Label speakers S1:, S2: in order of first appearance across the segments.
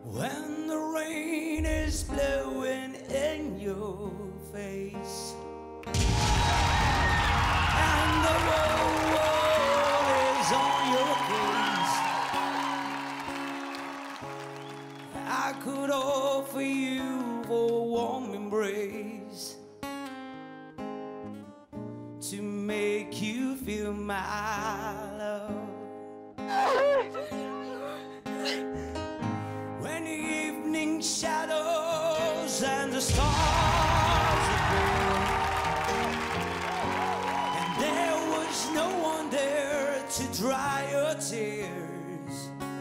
S1: When the rain is blowing in your face and the whole world is on your case, I could offer you a warm embrace to make you feel my love. When the evening shadows and the stars appear, and there was no one there to dry your tears,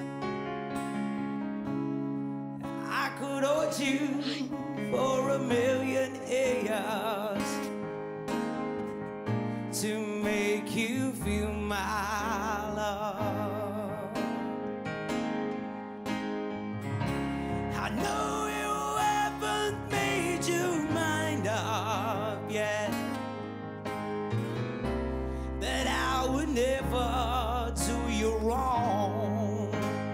S1: I could hold you for a million years to make you feel my love. I know you haven't made your mind up yet, that I would never do you wrong.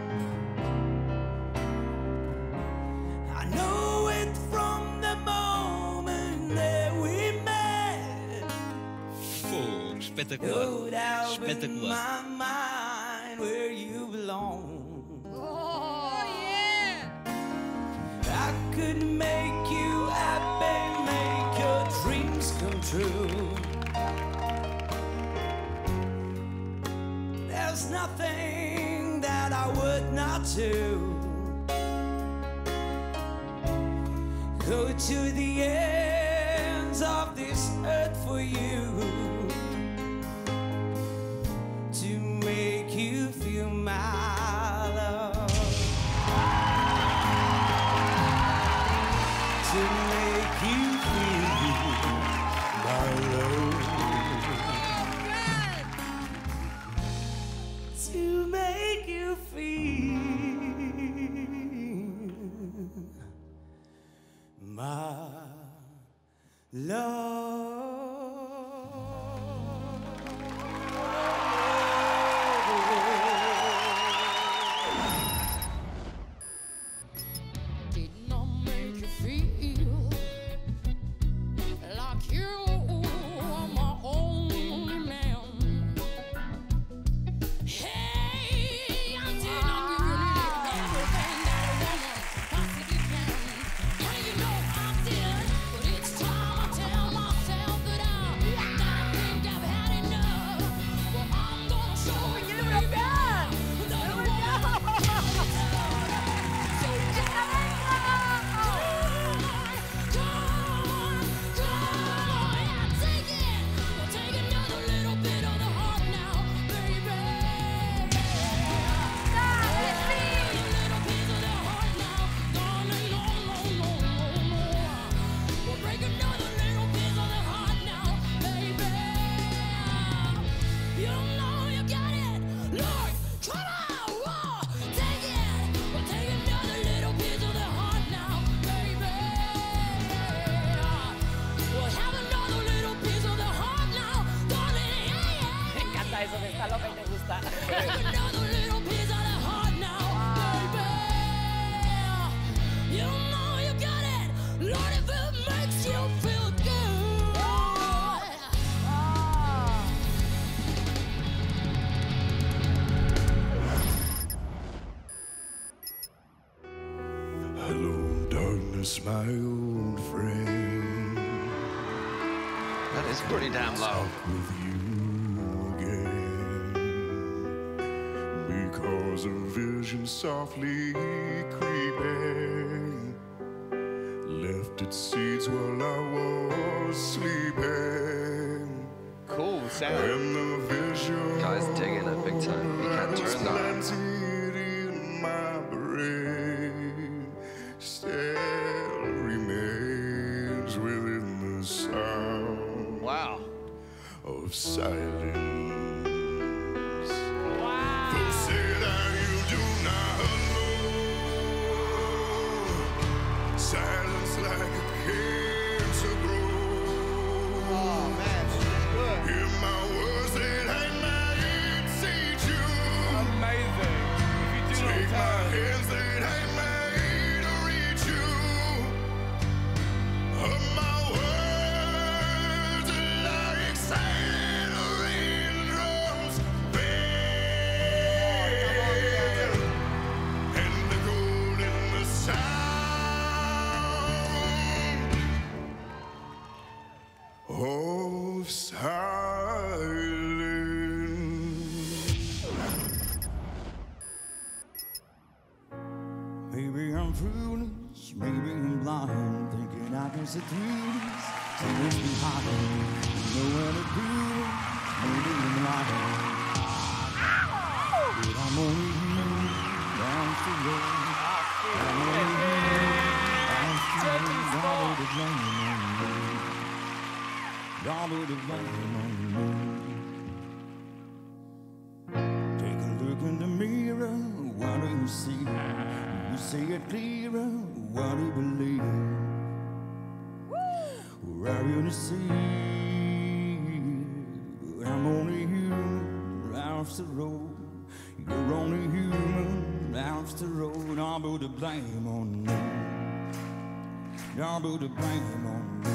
S1: I know it from the moment that we met.
S2: Espetacular.
S1: No doubt in
S2: Espetacular.
S1: my mind where you belong. I could make you happy, make your dreams come true. There's nothing that I would not do. Go to the ends of this earth for you, to make you feel my love. To make you feel my love. To make you feel my love.
S3: Didn't I make you feel like you are my only man? Hey, I did not give you everything that a woman possibly can. And you know I did, but each time I tell myself that I think I've had enough. Well, I'm gonna show you, baby, that a woman
S4: eso que está loca y te gusta.
S3: another little piece of the heart now, baby. You know you got it, Lord, if it makes you feel good.
S5: Hello, darkness, my old friend.
S2: That is pretty damn low.
S5: With you again, because a vision softly creeping left its seeds while I was sleeping.
S2: Cool sound.
S5: And the vision
S6: Guy's digging it big time. He can't turn that.
S5: planted in my brain still remains within the sound
S2: Wow.
S5: of silence. They say that you do not know silence like a cancer grows.
S2: Oh man, this is good.
S5: Hear my words that I might say you.
S2: Amazing. If you do not
S5: Take my
S2: tell.
S5: hands that I might
S1: sit through this, tears behind me. You know what to do, maybe I'm lying. But I'm only human, down the road. I'm only human, down the road. Y'all put the blame on me. Y'all put the blame on me. Take a look in the mirror, what do you see? You see it clearer, what do you believe? Where are you to see? But I'm only human, after all. You're only human, after all. Y'all put the blame on me. Y'all put the blame on me.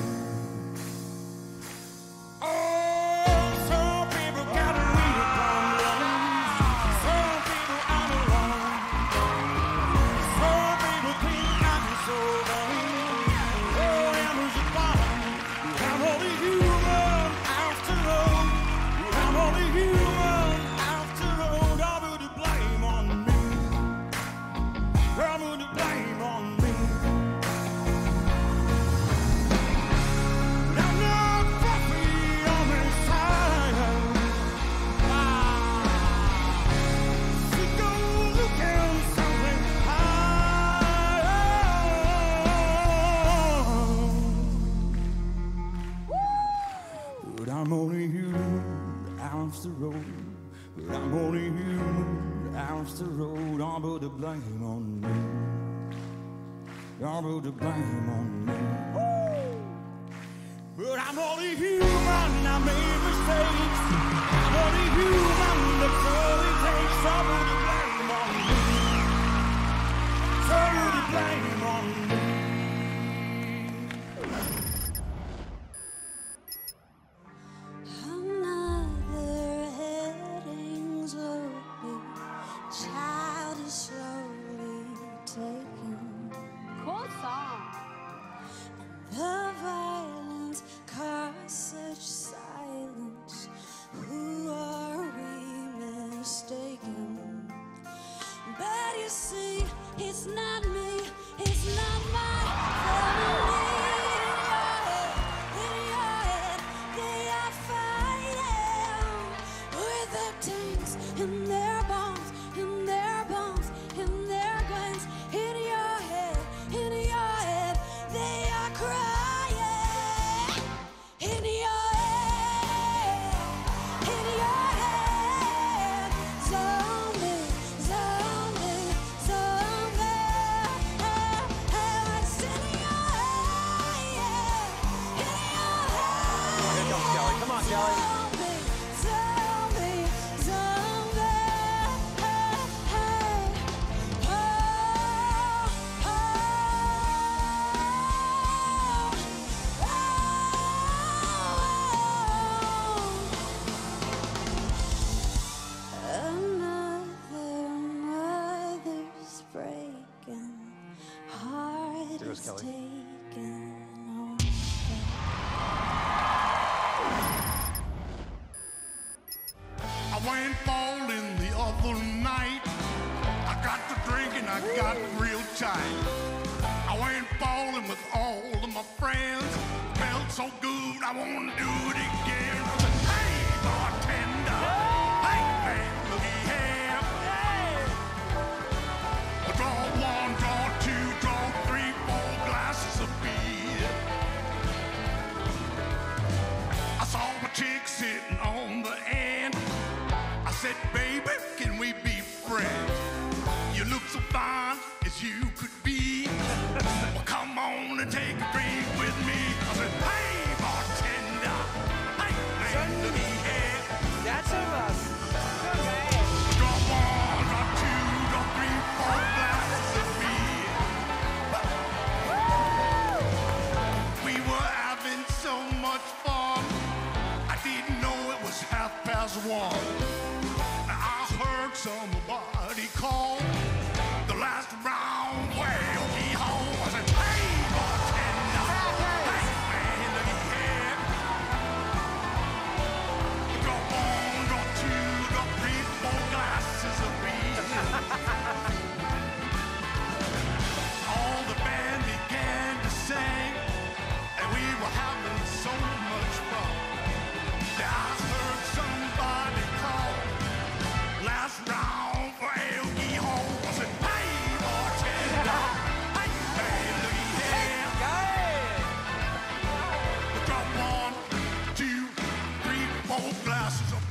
S1: I'm only human, after all. But I'm only human, after all. Don't put the blame on me. Don't put the blame on me. But I'm only human, I made mistakes. I'm only human, that's all it takes. Don't put the blame on me. Don't put the blame on me.
S3: It's not me, it's not my family. In your head, they are fighting with their tanks and their bombs, and their bombs, and their guns. In your head, they are crying. In your head, zombie, zombie, zombie.
S4: Come on, Kelly.
S3: There goes Kelly.
S5: I went bowling the other night. I got to drinking, I got real tight. I went bowling with all of my friends. Felt so good, I want to do it again. I said, hey, bartender. Hey, man, looky here. Draw one, draw two, draw three, 4 glasses of beer. I saw a chick sitting on the end. I said, baby, can we be friends? You look so fine as you could be. Well, come on and take a drink with me. I said, hey, bartender. Hey, man, look here.
S4: That's a must. Okay.
S5: Draw one, draw two, draw three, 4 glasses of beer. We were having so much fun. I didn't know it was 1:30. I heard somebody call the last round well he home. I said, hey, bartender, hey, man, look here. Draw one, draw two, draw three, 4 glasses of beer. All the band began to sing, glasses of